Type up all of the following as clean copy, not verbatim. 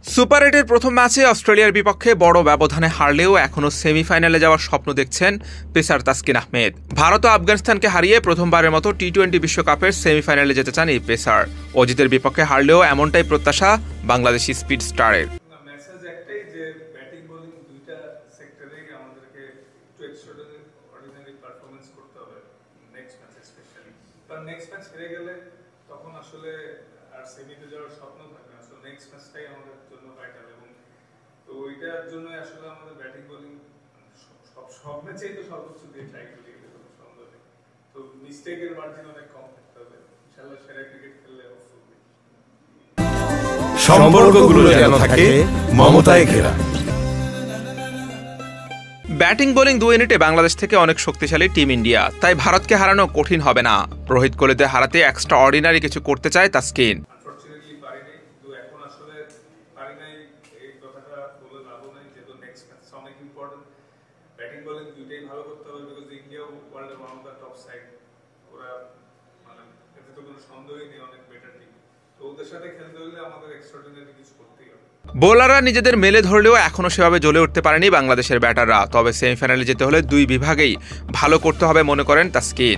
Super ৮-এর প্রথম ম্যাচে অস্ট্রেলিয়ার বিপক্ষে বড় ব্যবধানে হারলেও এখনও সেমিফাইনালে যাওয়ার স্বপ্ন দেখছেন পেসার তাসকিন আহমেদ। ভারত ও আফগানিস্তানকে হারিয়ে প্রথমবারের মতো টি-20 বিশ্বকাপের সেমিফাইনালে যেতে চান এই পেসার। অজিতের বিপক্ষে হারলেও এমনটাই প্রত্যাশা বাংলাদেশি স্পিড স্টারের। তখন আসলে আর সেমিতে যাওয়ার স্বপ্ন থাকে না। সো নেক্সট ম্যাচটাই আমাদের জন্য ভাইটাল, এবং তো ওইটার জন্য আসলে আমাদের ব্যাটিং বোলিং সব ম্যাচেই তো সর্বোচ্চ দিয়ে ট্রাই করি, কোনো সন্দেহ নেই। তো মিস্টেকের মার্জিন অনেক কম থাকতে হবে। ইনশাআল্লাহ সেরা ক্রিকেট খেললে সম্পর্কগুলো যেন থাকে মমতায় ঘেরা। ব্যাটিং বোলিং দুই ইউনিটে বাংলাদেশ থেকে অনেক শক্তিশালী টিম ইন্ডিয়া, তাই ভারতকে হারানো কঠিন হবে না। রোহিত কোহলিদের হারাতে এক্সট্রা অর্ডিনারি কিছু করতে চায় তাসকিন। বোলাররা নিজেদের মেলে ধরলেও এখনো সেভাবে জ্বলে উঠতে পারেনি বাংলাদেশের ব্যাটাররা। তবে সেমিফাইনালে যেতে হলে দুই বিভাগেই ভালো করতে হবে মনে করেন তাসকিন।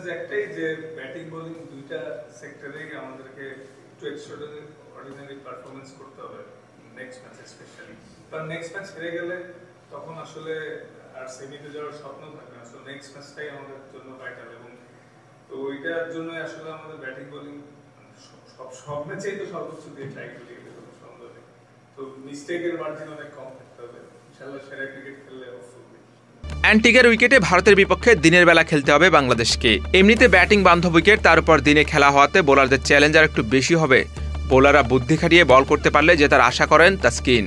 তখন আসলে আর সেমিতে যাওয়ার স্বপ্ন থাকে না। সো নেক্সট ম্যাচটাই আমাদের জন্য ভাইটাল, এবং তো ওইটার জন্য আসলে আমাদের ব্যাটিং বোলিং সব ম্যাচেই তো সর্বোচ্চ দিয়ে ট্রাই করি, কোনো সন্দেহ নেই। তো মিস্টেকের মার্জিন অনেক কম থাকতে হবে। ইনশাআল্লাহ সেরা ক্রিকেট খেললে অ্যান্টিগের উইকেটে ভারতের বিপক্ষে দিনের বেলা খেলতে হবে বাংলাদেশকে। এমনিতে ব্যাটিং বান্ধব উইকেট, তার উপর দিনে খেলা হওয়াতে বোলারদের চ্যালেঞ্জ আর একটু বেশি হবে। বোলাররা বুদ্ধি খাটিয়ে বল করতে পারলে জেতার আশা করেন তাসকিন।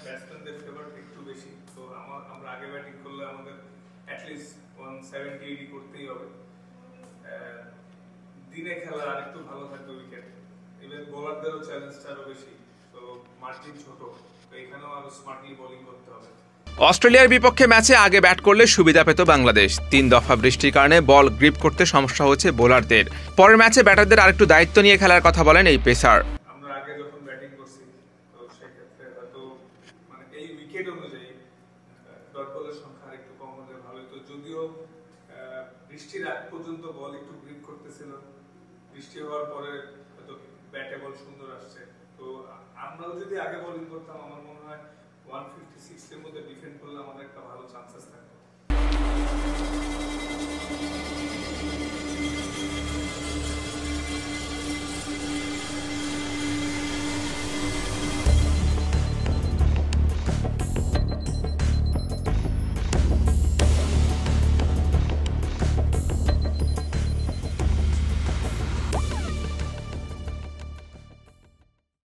দিনে খেলা আরেকটু ভালো থাকবে উইকেট, ইভেন বোলারদেরও চ্যালেঞ্জটা আরো বেশি, তো মার্জিন ছোট, তো এখানেও আরো স্মার্টলি বোলিং করতে হবে। অস্ট্রেলিয়ার বিপক্ষে ম্যাচে আগে ব্যাট করলে সুবিধা পেত বাংলাদেশ। 3 দফা বৃষ্টির কারণে বল গ্রিপ করতে সমস্যা হচ্ছে বোলারদের। পরের ম্যাচে ব্যাটারদের আরেকটু দায়িত্ব নিয়ে খেলার কথা বলেন এই পেসার। আমরা আগে যখন ব্যাটিং করছি, তো সেক্ষেত্রে হয়তো এই উইকেট অনুযায়ী ডট বলের সংখ্যা আরেকটু কম হলে ভালো হতো। যদিও বৃষ্টির আগ পর্যন্ত বল একটু গ্রিপ করতেছিল, বৃষ্টি হওয়ার পরে হয়তো ব্যাটে বল সুন্দর আসছে। তো আমরাও যদি আগে বোলিং করতাম, আমার মনে হয় 156 এর মধ্যে ডিফেন্ড করলে আমাদের একটা ভালো চান্সেস থাকতো।